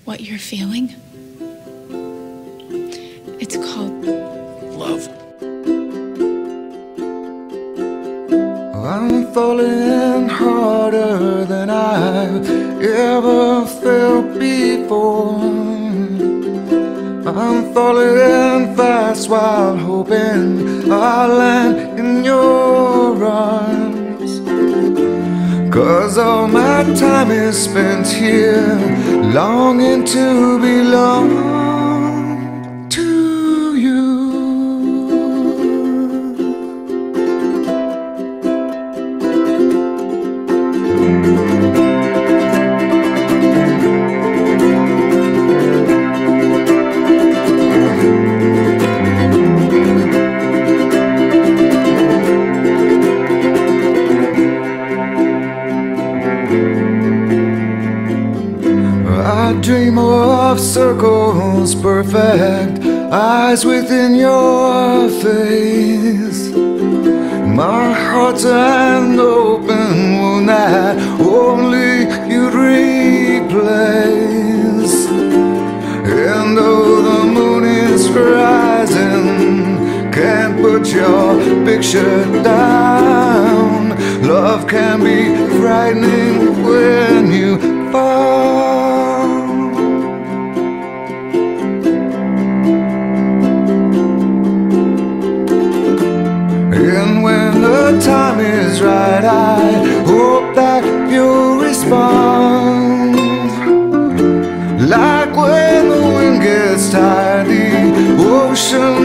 what you're feeling. It's called love. I'm falling harder than I've ever felt before. I'm falling fast while hoping I'll land in your arms. 'Cause all my time is spent here, longing to belong to you. I dream of circles perfect, eyes within your face. My heart's an open wound that only you'd replace. And though the moon is rising, can't put your picture down. Love can be frightening when you fall. And when the time is right, I hope that you'll respond. Like when the wind gets tired, the ocean